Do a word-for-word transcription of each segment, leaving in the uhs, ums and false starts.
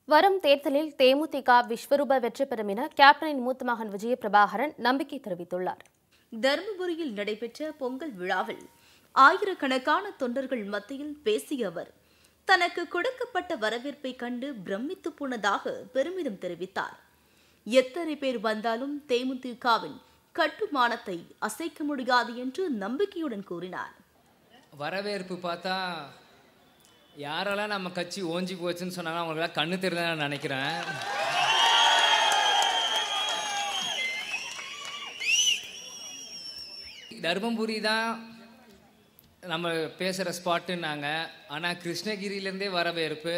வரும் தேர்தலில் தேமுதிக விஸ்வரூப வெற்றி பெறும் என கேப்டனின் மூத்த மகன் விஜய பிரபாகரன் நம்பிக்கை தெரிவித்துள்ளார். தருமபுரியில் நடைபெற்ற பொங்கல் விழாவில் ஆயிரக்கணக்கான தொண்டர்கள் மத்தியில் பேசிய அவர் தனக்கு கொடுக்கப்பட்ட வரவேற்பை கண்டு பிரமித்து போனதாக பெருமிதம் தெரிவித்தார். எத்தனை பேர் வந்தாலும் தேமுதிகவின் கட்டுமானத்தை அசைக்க முடியாது என்று நம்பிக்கையுடன் கூறினார். வரவேற்பு பார்த்தா யாரெல்லாம் நம்ம கட்சி ஓஞ்சி போச்சுன்னு சொன்னாங்க அவங்களுக்கெல்லாம் கண்ணு தெரியல நான் நினைக்கிறேன். தருமபுரி தான் நம்ம பேசுகிற ஸ்பாட்டுன்னாங்க. ஆனால் கிருஷ்ணகிரியிலேருந்தே வரவேற்பு.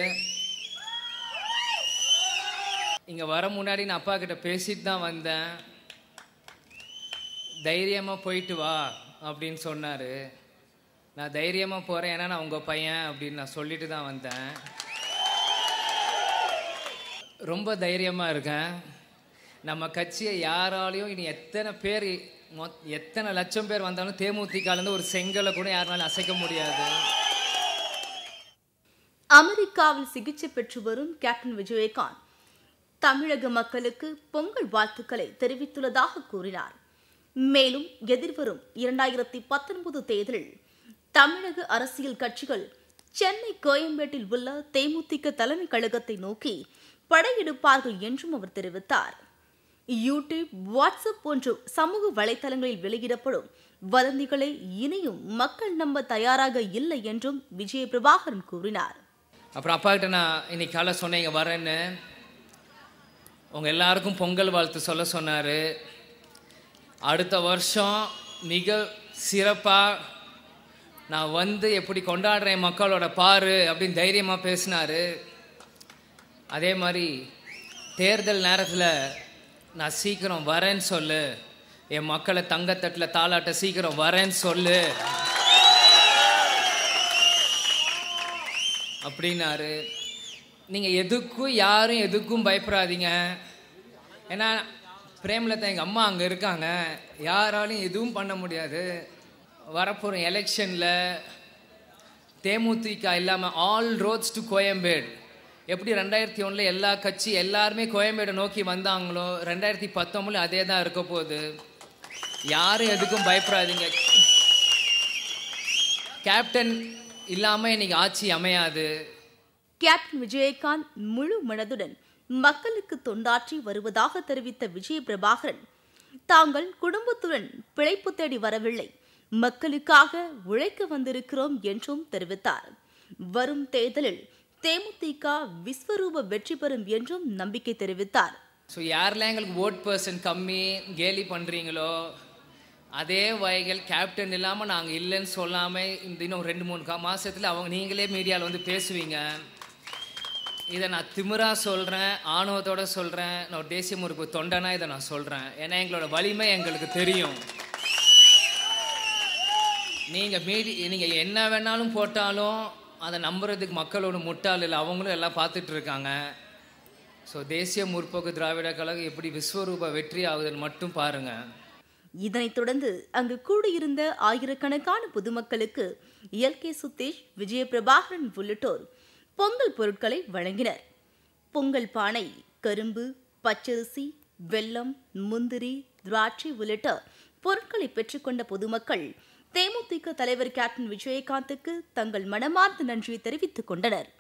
இங்கே வர முன்னாடி நான் அப்பா கிட்ட பேசிட்டு தான் வந்தேன். தைரியமாக போயிட்டு வா அப்படின்னு சொன்னார். நான் தைரியமாக போகிறேன், ஏன்னா நான் உங்கள் பையன் அப்படின்னு நான் சொல்லிட்டு தான் வந்தேன். ரொம்ப தைரியமாக இருக்கேன். நம்ம கட்சியை யாராலையும் இனி எத்தனை பேர் மொ எத்தனை லட்சம் பேர் வந்தாலும் தேமுதிகலேருந்து ஒரு செங்கலை கூட யாராலும் அசைக்க முடியாது. அமெரிக்காவில் சிகிச்சை பெற்று வரும் கேப்டன் விஜயகாந்த் தமிழக மக்களுக்கு பொங்கல் வாழ்த்துக்களை தெரிவித்துள்ளதாக கூறினார். மேலும் எதிர்வரும் இரண்டாயிரத்தி பத்தொன்பது தேர்தலில் தமிழக அரசியல் கட்சிகள் சென்னை கோயம்பேட்டில் உள்ள தேமுதிக தலைமை கழகத்தை நோக்கி படையெடுப்பார்கள் என்றும் அவர் தெரிவித்தார். யூடியூப், வாட்ஸ்அப் போன்ற சமூக வலைதளங்களில் வெளியிடப்படும் வதந்திகளை இனியும் மக்கள் நம்ப தயாராக இல்லை என்றும் விஜய பிரபாகரன் கூறினார். அப்புறம் அப்பா கிட்ட நான் இன்னைக்கு காலை சொன்னேன், இங்கே வரேன்னு. உங்க எல்லாருக்கும் பொங்கல் வாழ்த்து சொல்ல சொன்னார். அடுத்த வருஷம் மிக சிறப்பாக நான் வந்து எப்படி கொண்டாடுறேன் மக்களோட பாரு அப்படின்னு தைரியமாக பேசினார். அதே மாதிரி தேர்தல் நேரத்தில் நான் சீக்கிரம் வரேன்னு சொல்லு, என் மக்களை தங்கத்தட்டில் தாளாட்ட சீக்கிரம் வரேன்னு சொல்லு அப்படின்னாரு. நீங்கள் எதுக்கும் யாரும் எதுக்கும் பயப்படாதீங்க. ஏன்னா பிரேமலதா எங்கள் அம்மா அங்கே இருக்காங்க, யாராலையும் எதுவும் பண்ண முடியாது. வரப்போகிற எலெக்ஷனில் தேமுதிக இல்லாமல் ஆல் ரோட்ஸ் டு கோயம்பேடு, எப்படி ரெண்டாயிரத்தி ஒன்றில் எல்லா கட்சி எல்லாருமே கோயம்பேடை நோக்கி வந்தாங்களோ ரெண்டாயிரத்தி பத்தொம்பதுல அதே தான் இருக்க போகுது. யாரும் எதுக்கும் பயப்படாதீங்க. கேப்டன் இல்லாமல் இன்னைக்கு ஆட்சி அமையாது. கேப்டன் விஜயகாந்த் முழு மனதுடன் மக்களுக்கு தொண்டாற்றி வருவதாக தெரிவித்த விஜய பிரபாகரன் தாங்கள் குடும்பத்துடன் பிழைப்பு தேடி வரவில்லை, மக்களுக்காக உழைக்க வந்திருக்கிறோம் என்றும் தெரிவித்தார். வரும் தேர்தலில் தேமுதிக விஸ்வரூப வெற்றி பெறும் என்றும் நம்பிக்கை தெரிவித்தார். ஸோ யாரெல்லாம் எங்களுக்கு ஓட் பர்சன்ட் கம்மி கேலி பண்ணுறீங்களோ அதே வகைகள் கேப்டன் இல்லாமல் நாங்கள் இல்லைன்னு சொல்லாமல் இந்த இன்னும் ரெண்டு மூணு கா மாதத்தில் அவங்க நீங்களே மீடியாவில் வந்து பேசுவீங்க. இதை நான் திமிராக சொல்கிறேன், ஆணவத்தோடு சொல்கிறேன். நான் தேசிய முறுப்பு தொண்டனா இதை நான் சொல்கிறேன். ஏன்னா எங்களோட வலிமை எங்களுக்கு தெரியும். நீங்கள் மீடி நீங்கள் என்ன வேணாலும் போட்டாலும் அதை நம்புறதுக்கு மக்களோட முட்டாள் இல்லை, அவங்களும் எல்லாம் பார்த்துட்டு இருக்காங்க. ஸோ தேசிய முற்போக்கு திராவிட கழகம் எப்படி விஸ்வரூப வெற்றி ஆகுதுன்னு மட்டும் பாருங்க. இதனைத் தொடர்ந்து அங்கு கூடியிருந்த ஆயிரக்கணக்கான பொதுமக்களுக்கு எல் கே சுதேஷ், விஜய பிரபாகரன் உள்ளிட்டோர் பொங்கல் பொருட்களை வழங்கினர். பொங்கல் பானை, கரும்பு, பச்சரிசி, வெல்லம், முந்திரி, திராட்சை உள்ளிட்ட பொருட்களை பெற்றுக்கொண்ட பொதுமக்கள் தேமுதிக தலைவர் கேப்டன் விஜயகாந்துக்கு தங்கள் மனமார்ந்த நன்றியை தெரிவித்துக் கொண்டனர்.